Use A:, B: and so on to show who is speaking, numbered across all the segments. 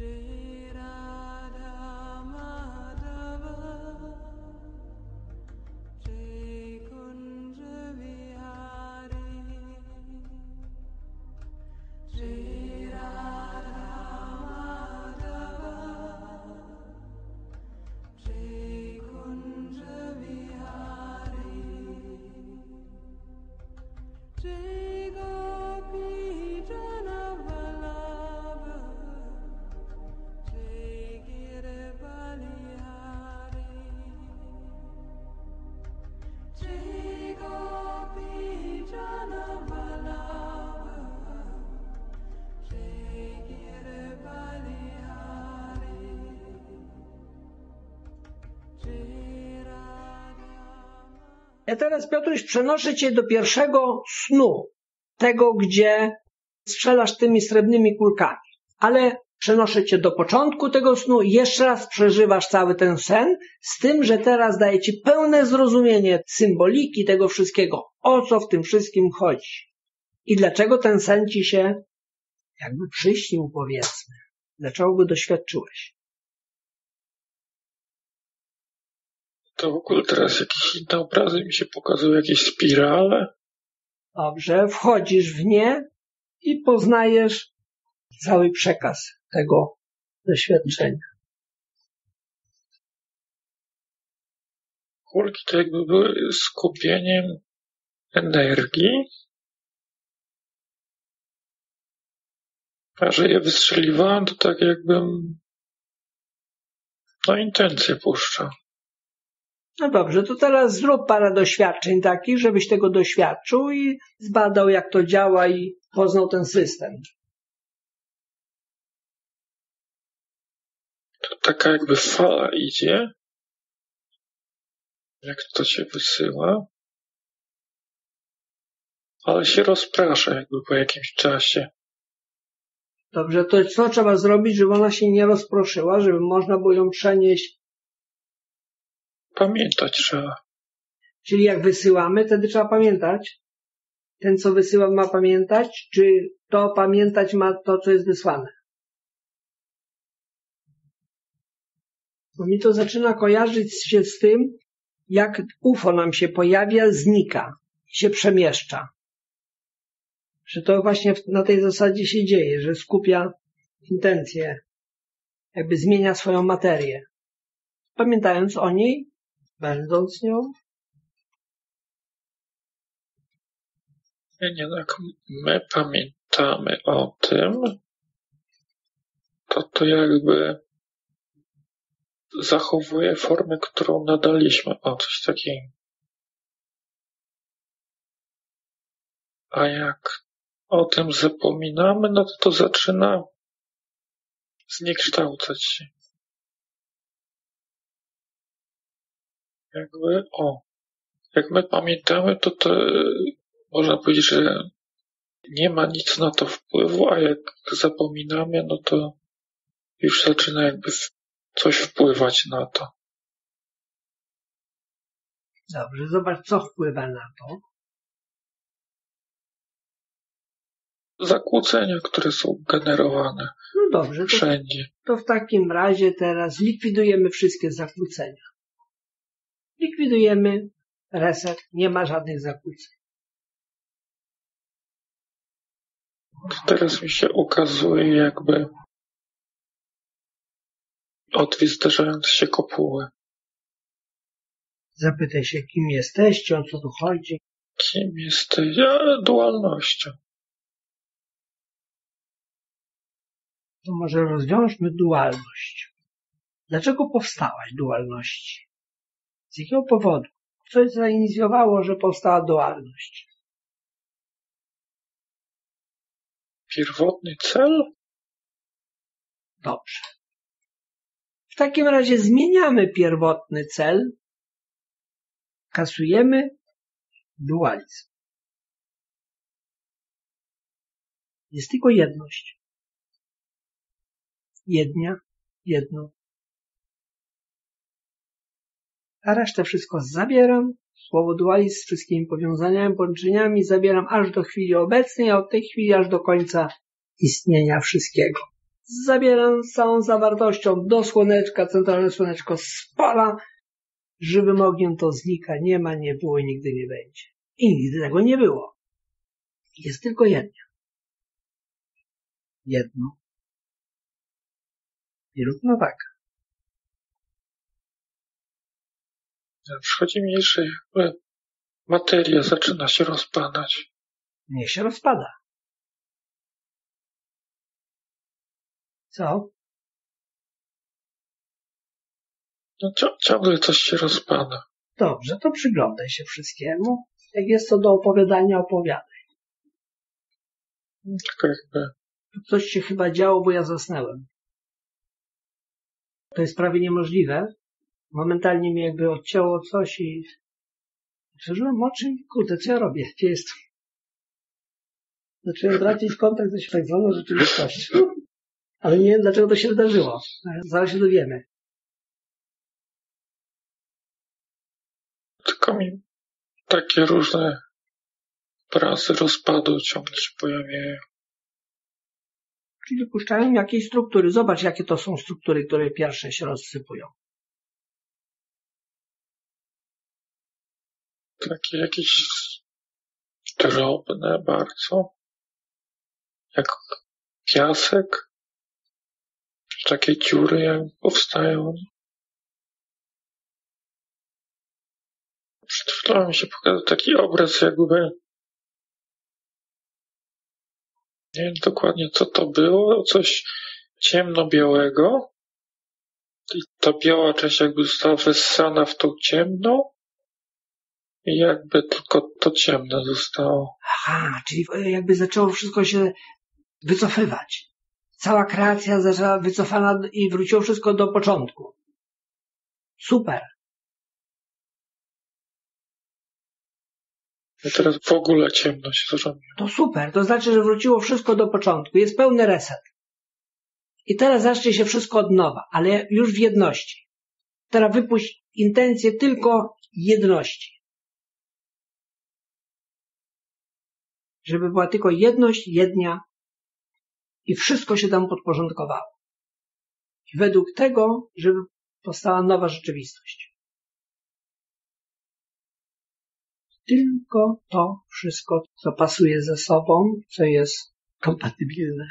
A: Ja teraz, Piotruś, przenoszę cię do pierwszego snu, tego, gdzie strzelasz tymi srebrnymi kulkami. Ale przenoszę cię do początku tego snu i jeszcze raz przeżywasz cały ten sen, z tym, że teraz daję ci pełne zrozumienie symboliki tego wszystkiego, o co w tym wszystkim chodzi. I dlaczego ten sen ci się jakby przyśnił, powiedzmy. Dlaczego go doświadczyłeś.
B: To w ogóle teraz jakieś inne obrazy mi się pokazują, jakieś spirale.
A: Dobrze, wchodzisz w nie i poznajesz cały przekaz tego doświadczenia.
B: Kulki to jakby były skupieniem energii, a że je wystrzeliwałem, to tak jakbym intencje puszczał.
A: No dobrze, to teraz zrób parę doświadczeń takich, żebyś tego doświadczył i zbadał, jak to działa i poznał ten system.
B: To taka jakby fala idzie, jak to się wysyła, ale się rozprasza jakby po jakimś czasie.
A: Dobrze, to co trzeba zrobić, żeby ona się nie rozproszyła, żeby można było ją przenieść?
B: Pamiętać trzeba.
A: Czyli jak wysyłamy, wtedy trzeba pamiętać? Ten, co wysyła, ma pamiętać? Czy to pamiętać ma to, co jest wysłane? Bo mi to zaczyna kojarzyć się z tym, jak UFO nam się pojawia, znika i się przemieszcza. Że to właśnie na tej zasadzie się dzieje, że skupia intencje, jakby zmienia swoją materię. Pamiętając o niej, będąc nią.
B: Nie, no jak my pamiętamy o tym, to jakby zachowuje formę, którą nadaliśmy. O, coś takiego. A jak o tym zapominamy, no to zaczyna zniekształcać się. Jakby, jak my pamiętamy, to można powiedzieć, że nie ma nic na to wpływu, a jak zapominamy, no to już zaczyna jakby coś wpływać na to.
A: Dobrze, zobacz, co wpływa na to.
B: Zakłócenia, które są generowane
A: No dobrze,
B: wszędzie.
A: To w takim razie teraz likwidujemy wszystkie zakłócenia. Likwidujemy, reset, nie ma żadnych zakłóceń.
B: Teraz mi się ukazuje jakby dwie zderzające się kopuły.
A: Zapytaj się, kim jesteście, o co tu chodzi.
B: Kim jesteś? Dualnością.
A: To może rozwiążmy dualność. Dlaczego powstałaś dualności? Z jakiego powodu? Co zainicjowało, że powstała dualność?
B: Pierwotny cel?
A: Dobrze. W takim razie zmieniamy pierwotny cel, kasujemy dualizm. Jest tylko jedność. Jedno. A resztę wszystko zabieram. Słowo dualizm z wszystkimi powiązaniami, połączeniami zabieram aż do chwili obecnej, a od tej chwili aż do końca istnienia wszystkiego. zabieram z całą zawartością do słoneczka, centralne słoneczko spala, żywym ogniem to znika, nie ma, nie było i nigdy nie będzie. I nigdy tego nie było. Jest tylko jedno. Jedno. I równowaga.
B: Przychodzi mi, że jakby materia zaczyna się rozpadać.
A: Niech się rozpada. Co?
B: No ciągle coś się rozpada.
A: Dobrze, to przyglądaj się wszystkiemu. Jak jest co do opowiadania, opowiadaj.
B: Tylko jakby...
A: Coś się chyba działo, bo ja zasnęłem. To jest prawie niemożliwe. Momentalnie mi jakby odcięło coś i przeżyłem oczy i kurde, co ja robię? Gdzie jestem? Zacząłem tracić kontakt ze tak zwaną rzeczywistością. Ale nie wiem, dlaczego to się wydarzyło. Zaraz się dowiemy.
B: Tylko mi takie różne obrazy rozpadu ciągle się pojawiają.
A: Czyli wypuszczają jakieś struktury. Zobacz, jakie to są struktury, które pierwsze się rozsypują.
B: Takie jakieś drobne bardzo. Jak piasek. Takie dziury jak powstają. Przed chwilą mi się pokazał taki obraz jakby... Nie wiem dokładnie co to było. Coś ciemno-białego. I ta biała część jakby została wessana w tą ciemną. I jakby tylko to ciemne zostało.
A: Aha, czyli jakby zaczęło wszystko się wycofywać. Cała kreacja zaczęła wycofana i wróciło wszystko do początku. Super.
B: I teraz w ogóle ciemno się zrobiło.
A: To super. To znaczy, że wróciło wszystko do początku. Jest pełny reset. I teraz zacznie się wszystko od nowa, ale już w jedności. Teraz wypuść intencję tylko jedności. Żeby była tylko jedność, jednia i wszystko się tam podporządkowało. I według tego, żeby powstała nowa rzeczywistość. Tylko to wszystko, co pasuje ze sobą, co jest kompatybilne.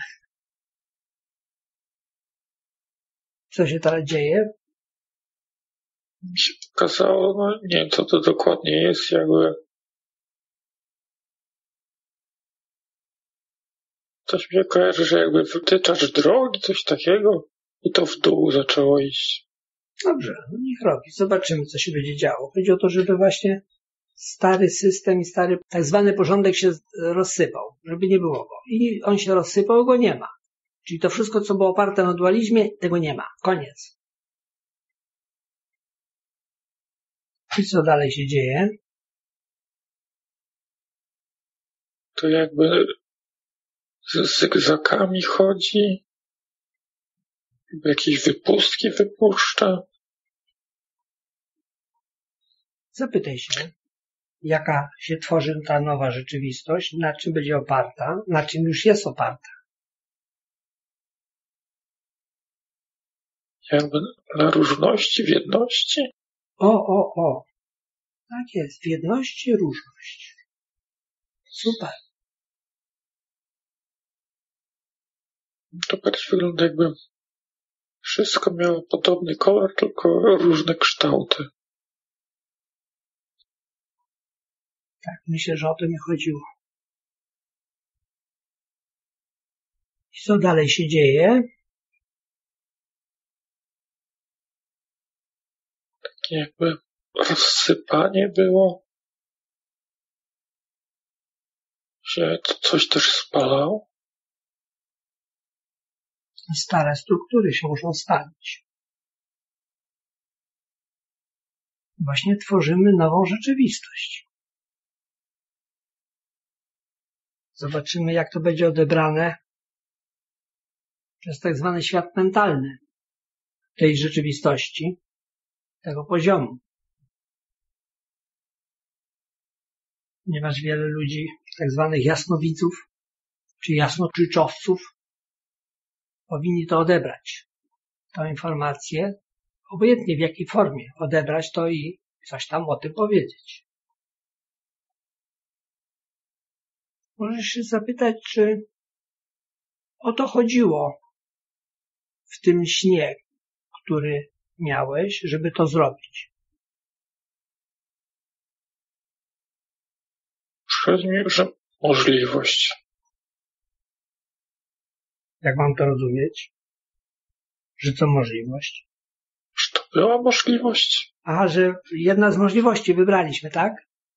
A: Co się teraz dzieje?
B: Mi się pokazało, no nie wiem co to dokładnie jest, jakby coś mi się kojarzy, że jakby wytyczacz drogi, coś takiego i to w dół zaczęło iść.
A: Dobrze, no niech robi. Zobaczymy, co się będzie działo. Chodzi o to, żeby właśnie stary system i stary tak zwany porządek się rozsypał, żeby nie było go. I on się rozsypał, go nie ma. Czyli to wszystko, co było oparte na dualizmie, tego nie ma. Koniec. I co dalej się dzieje?
B: To jakby z zygzakami chodzi, jakieś wypustki wypuszcza.
A: Zapytaj się, jaka się tworzy ta nowa rzeczywistość, na czym będzie oparta, na czym już jest oparta.
B: Jakby na różności, w jedności.
A: O. Tak jest, w jedności różność. Super.
B: To bardziej wygląda jakby wszystko miało podobny kolor, tylko różne kształty.
A: Tak, myślę, że o to mi chodziło. I co dalej się dzieje?
B: Takie jakby rozsypanie było. Się coś też spalało.
A: Stare struktury się muszą spalić. Właśnie tworzymy nową rzeczywistość. Zobaczymy, jak to będzie odebrane przez tak zwany świat mentalny tej rzeczywistości, tego poziomu. Ponieważ wiele ludzi, tak zwanych jasnowidzów, czy jasnoczyczowców, powinni to odebrać, tą informację, obojętnie w jakiej formie odebrać to i coś tam o tym powiedzieć. Możesz się zapytać, czy o to chodziło w tym śnie, który miałeś, żeby to zrobić.
B: Chodzi mi, że możliwość.
A: Jak mam to rozumieć? Że co możliwość?
B: Że to była możliwość.
A: Aha, że jedna z możliwości wybraliśmy, tak?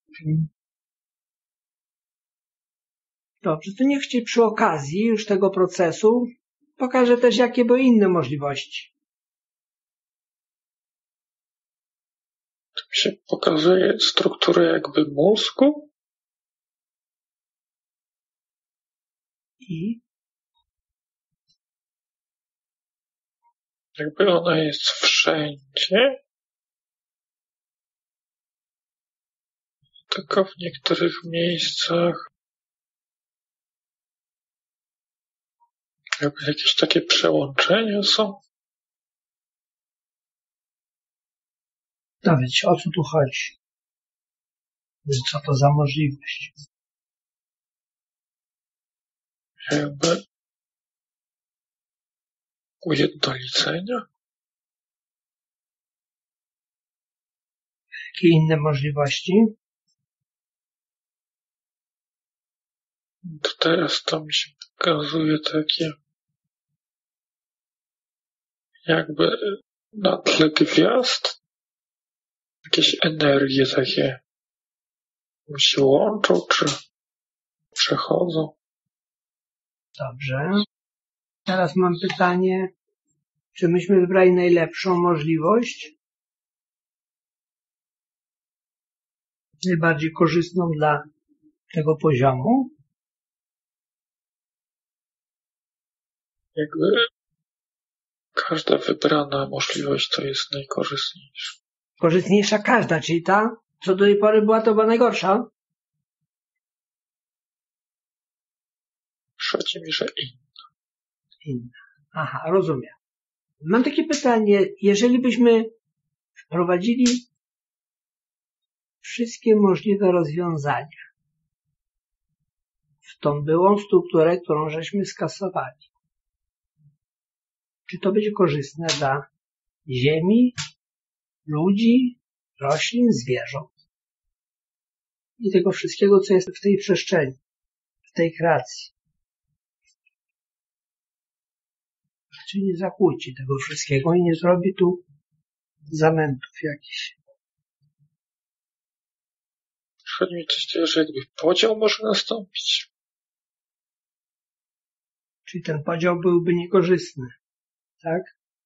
A: Dobrze, to niech Ci przy okazji już tego procesu pokażę też, jakie były inne możliwości.
B: Tu się pokazuje strukturę jakby mózgu.
A: I
B: Jakby ona jest wszędzie. Tylko w niektórych miejscach jakby jakieś takie przełączenia są.
A: dowiedz, o co tu chodzi? Co to za możliwość?
B: Jakby ujednolicenia.
A: Jakie inne możliwości?
B: To teraz to mi się pokazuje takie jakby na tle gwiazd jakieś energie takie się łączą czy przechodzą.
A: Dobrze. Teraz mam pytanie, czy myśmy wybrali najlepszą możliwość? Najbardziej korzystną dla tego poziomu?
B: Jakby każda wybrana możliwość to jest najkorzystniejsza.
A: Korzystniejsza każda, czyli ta, co do tej pory była najgorsza?
B: Chodzi mi, że
A: Inna. Aha, rozumiem. Mam takie pytanie, jeżeli byśmy wprowadzili wszystkie możliwe rozwiązania w tą byłą strukturę, którą żeśmy skasowali, czy to będzie korzystne dla Ziemi, ludzi, roślin, zwierząt i tego wszystkiego, co jest w tej przestrzeni, w tej kreacji? Czyli nie zakłóci tego wszystkiego i nie zrobi tu zamętów jakichś.
B: chodzi mi coś takiego, że jakby podział może nastąpić.
A: Czyli ten podział byłby niekorzystny, tak?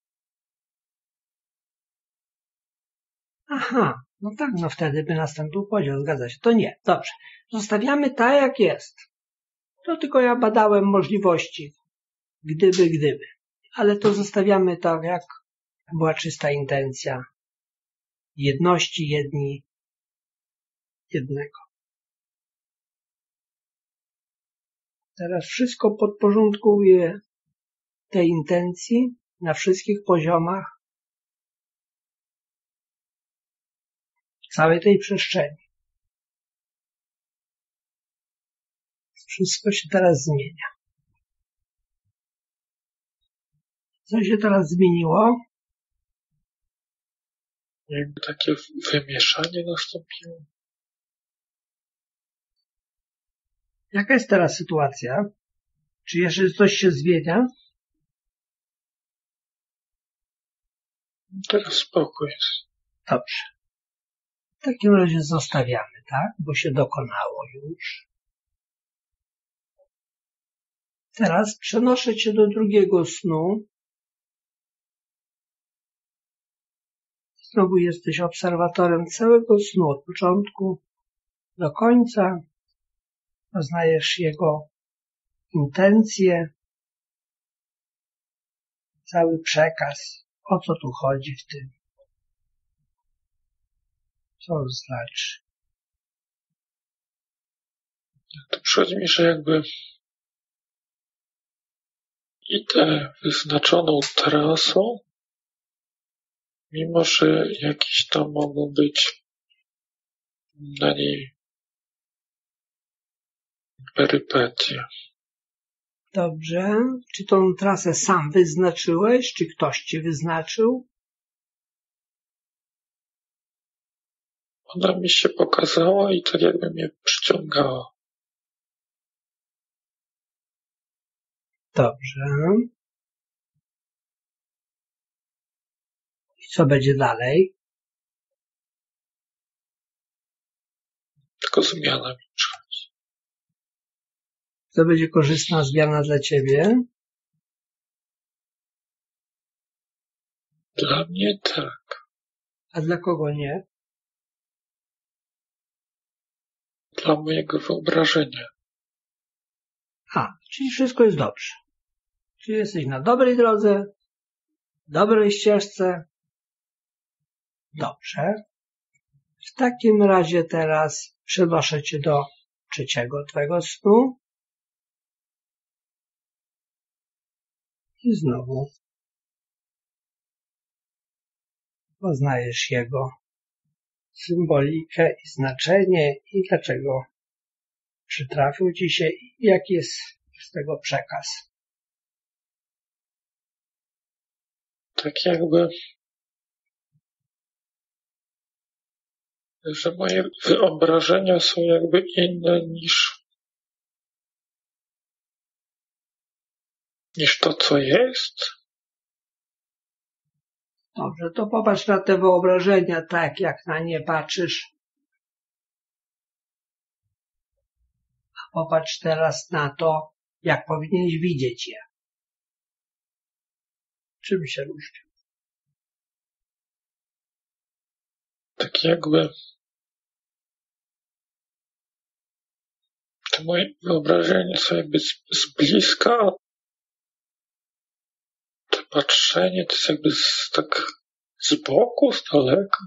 A: Aha, no tak, no wtedy by nastąpił podział, zgadza się. To nie, dobrze. Zostawiamy tak, jak jest. To tylko ja badałem możliwości, gdyby. Ale to zostawiamy tak, jak była czysta intencja jedności jednego. Teraz wszystko podporządkuję tej intencji na wszystkich poziomach całej tej przestrzeni. Wszystko się teraz zmienia. Co się teraz zmieniło?
B: Jakby takie wymieszanie nastąpiło.
A: Jaka jest teraz sytuacja? Czy jeszcze coś się zmienia?
B: Teraz spokój jest.
A: Dobrze. W takim razie zostawiamy, tak? Bo się dokonało już. Teraz przenoszę Cię do drugiego snu. Znowu jesteś obserwatorem całego snu, od początku do końca. Poznajesz jego intencje, cały przekaz, o co tu chodzi w tym, co to znaczy.
B: To przychodzi mi, że jakby idę wyznaczoną trasą, mimo że jakieś tam mogą być na niej perypetie.
A: Dobrze. Czy tą trasę sam wyznaczyłeś, czy ktoś ci wyznaczył?
B: Ona mi się pokazała i tak jakby mnie przyciągała.
A: Dobrze. I co będzie dalej?
B: Tylko zmiana mi przychodzi.
A: To będzie korzystna zmiana dla ciebie?
B: Dla mnie tak.
A: A dla kogo nie?
B: Dla mojego wyobrażenia.
A: Czyli wszystko jest dobrze. Czyli jesteś na dobrej drodze, dobrej ścieżce. Dobrze. W takim razie teraz przenoszę cię do trzeciego twojego snu. I znowu poznajesz jego symbolikę i znaczenie i dlaczego przytrafił ci się i jaki jest z tego przekaz.
B: Tak jakby, że moje wyobrażenia są jakby inne niż to, co jest.
A: Dobrze, to popatrz na te wyobrażenia tak, jak na nie patrzysz. A popatrz teraz na to, jak powinieneś widzieć je. Czym się różni?
B: Tak jakby te moje wyobrażenia są jakby z bliska, a to patrzenie to jest jakby tak z boku, z daleka.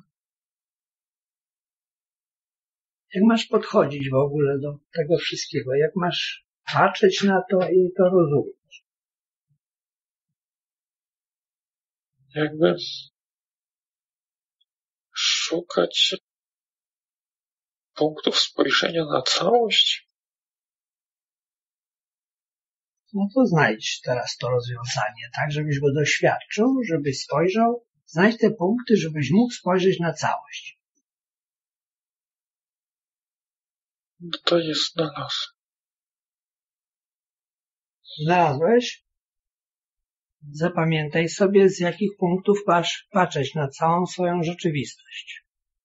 A: Jak masz podchodzić w ogóle do tego wszystkiego? Jak masz patrzeć na to i to rozumieć?
B: Jakby szukać punktów spojrzenia na całość.
A: No to znajdź teraz to rozwiązanie, tak żebyś go doświadczył, żebyś spojrzał, znajdź te punkty, żebyś mógł spojrzeć na całość.
B: No to jest znalazł.
A: Znalazłeś? Zapamiętaj sobie, z jakich punktów masz patrzeć na całą swoją rzeczywistość.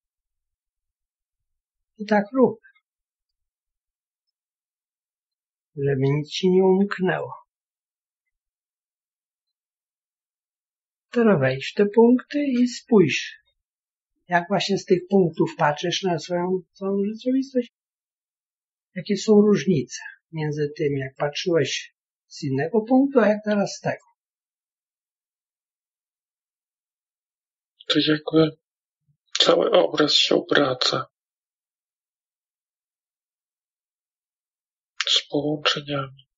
A: I tak rób, żeby nic ci nie umknęło. Teraz wejdź w te punkty i spójrz, jak właśnie z tych punktów patrzysz na swoją całą rzeczywistość. Jakie są różnice między tym, jak patrzyłeś z innego punktu, a jak teraz z tego.
B: To jakby cały obraz się obraca z połączeniami.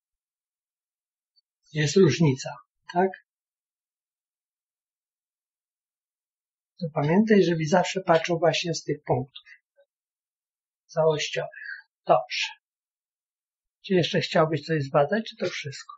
A: Jest różnica, tak? To pamiętaj, żebyś zawsze patrzył właśnie z tych punktów całościowych. Dobrze. Czy jeszcze chciałbyś coś zbadać, czy to wszystko?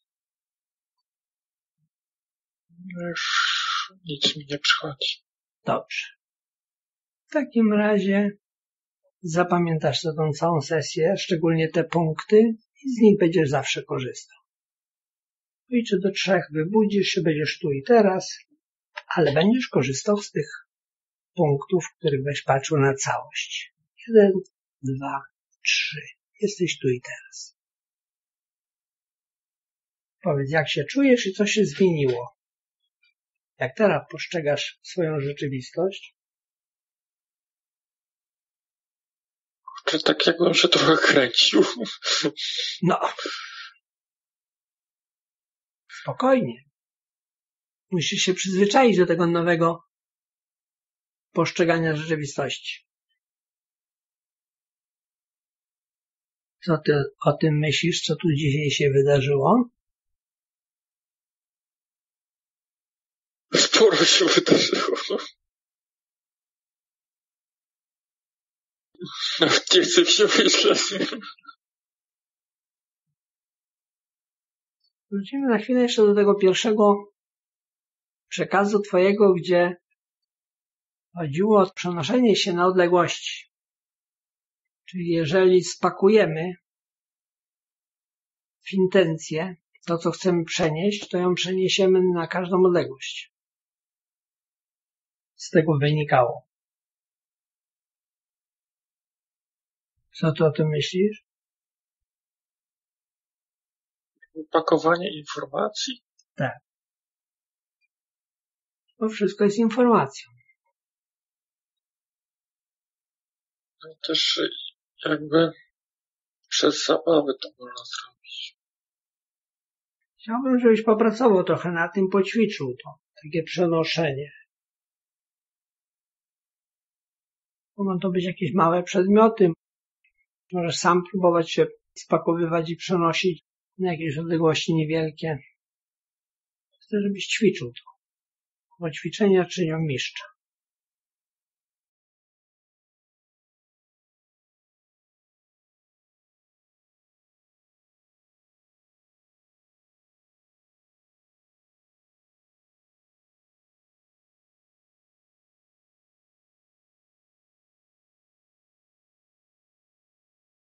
B: Już nic mi nie przychodzi.
A: Dobrze. W takim razie zapamiętasz sobie tą całą sesję, szczególnie te punkty i z nich będziesz zawsze korzystał. Liczę do 3, wybudzisz się, będziesz tu i teraz, ale będziesz korzystał z tych punktów, w których będziesz patrzył na całość. 1, 2, 3. Jesteś tu i teraz. Powiedz, jak się czujesz i co się zmieniło. Jak teraz postrzegasz swoją rzeczywistość?
B: Czy tak jakbym się trochę kręcił.
A: No. Spokojnie. Musisz się przyzwyczaić do tego nowego postrzegania rzeczywistości. Co ty o tym myślisz, co tu dzisiaj się wydarzyło?
B: sporo się wydarzyło. Nawet nie chcę się myśleć.
A: Wrócimy na chwilę jeszcze do tego pierwszego przekazu twojego, gdzie chodziło o przenoszenie się na odległości. Czyli jeżeli spakujemy w intencję to, co chcemy przenieść, to ją przeniesiemy na każdą odległość. Z tego wynikało. Co ty o tym myślisz?
B: Pakowanie informacji?
A: Tak. To wszystko jest informacją.
B: No też jakby przez zabawę to można zrobić.
A: Chciałbym, żebyś popracował trochę na tym, poćwiczył to. Takie przenoszenie. Mogą to być jakieś małe przedmioty. Możesz sam próbować się spakowywać i przenosić na jakieś odległości niewielkie. Chcę, żebyś ćwiczył to. Bo ćwiczenia czynią mistrza.